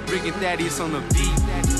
Rick and Thaddeus on the beat.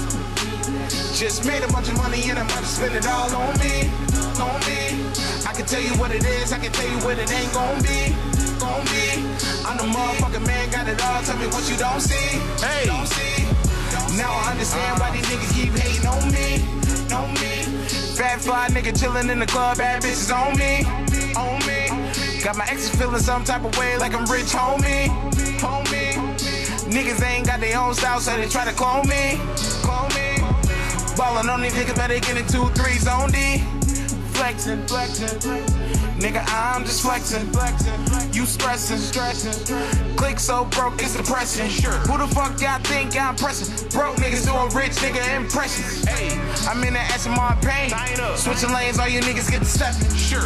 Just made a bunch of money and I'm about to spend it all on me, on me. I can tell you what it is, I can tell you what it ain't gon' be, gon' be. I'm the motherfucking man, got it all, tell me what you don't see, Hey. don't see. Now I understand why these niggas keep hating on me, on me. Fat fly nigga chillin' in the club, bad bitches on me, on me. Got my exes feeling some type of way like I'm rich, homie, homie. Niggas ain't got their own style, so they try to clone me, clone me. Ballin' on these niggas, better get in 2-3s on D. Flexin', flexin', nigga, I'm just flexin', flexin'. You stressin', stressin'. Click so broke, it's depression. Sure. Who the fuck y'all think I'm pressin'? Broke niggas doing rich nigga impressions. Hey, I'm in the SMR pain. Switching lanes, all you niggas get to steppin'. Sure.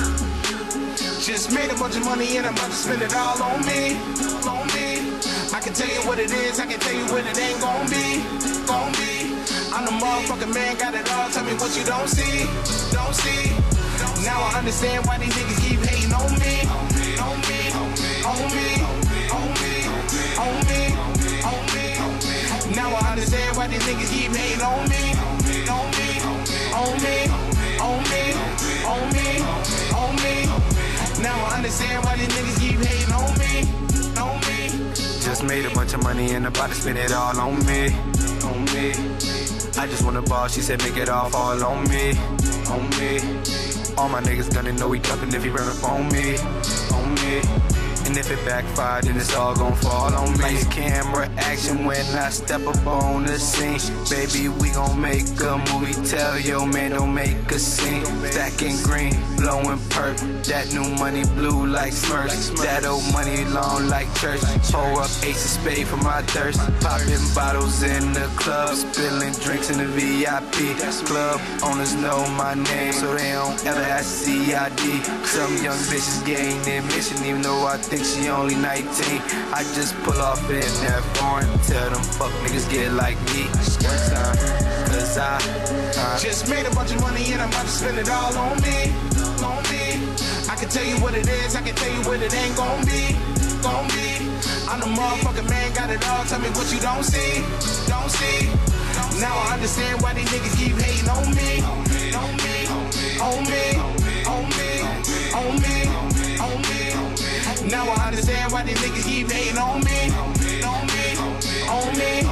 Just made a bunch of money and I'm about to spend it all on me, on me. I can tell you what it is, I can tell you what it ain't gon' be, gon' be. I'm the motherfucking man, got it all, tell me what you don't see, don't see. Now I understand why these niggas keep hating on me, on me, on me, on me, on me, on me. Now I understand why these niggas keep hating on me, on me, on me, on me, on me, on me. Now I understand why these niggas keep hating on me, on me. Just made a bunch of money and about to spend it all on me, on me. I just wanna ball, she said make it all fall on me, on me. All my niggas gonna know he dumping if he run up on me, on me. And if it backfired, then it's all gon' fall on me. Lights, camera, action when I step up on the scene. Baby, we gon' make a movie. Tell your man don't make a scene. Stacking green, blowing perp. That new money blue like Smurfs. That old money long like church. Pour up ace of spade for my thirst. Popping bottles in the club. Spilling drinks in the VIP. Club owners know my name, so they don't ever ask CID. Some young bitches gain admission, even though I think she only 19. I just pull off in that foreign. Tell them fuck niggas get like me. One time, cause I just made a bunch of money and I'm about to spend it all on me, on me. I can tell you what it is, I can tell you what it ain't gon' be, gon' be. I'm the motherfucking man, got it all, tell me what you don't see, don't see. Now I understand why these niggas keep hating on me, on me, on me, on me, on me, on me. Now I understand why these niggas keep hating on me, on me, on me, on me,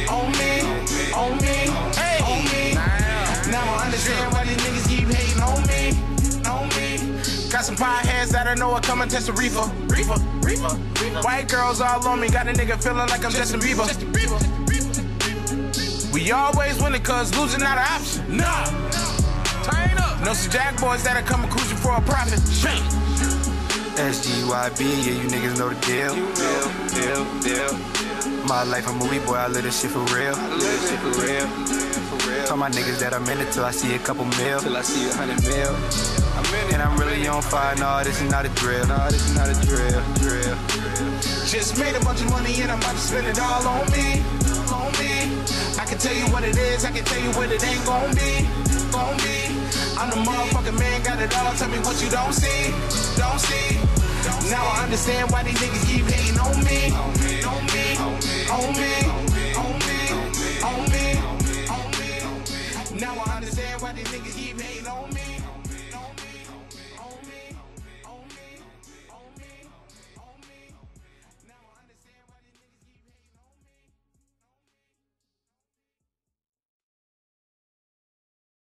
on me, hey, on me. Now I understand why these niggas keep hating on me, on me. Got some pie heads that I know are coming test the reefer, reefer, reefer. White girls all on me, got a nigga feeling like I'm Justin Bieber. We always winning cause losing not an option. Nah, turn up. Know some jack boys that are coming cruising for a profit. SGYB, yeah, you niggas know the deal. Deal. My life a movie, boy, I live this shit for real. Tell my niggas that I'm in it till I see a couple mil. Till I see 100 mil. And I'm really on fire, nah, this is not a drill. Nah, this is not a drill. Just made a bunch of money and I'm about to spend it all on me, on me. I can tell you what it is, I can tell you what it ain't gon' be, gon' be. I'm the motherfucking man, got it all, tell me what you don't see, don't see. Now I understand why these niggas keep hating on me, on me, on me, on me, on me, on me. Now I understand why these niggas keep hating on me.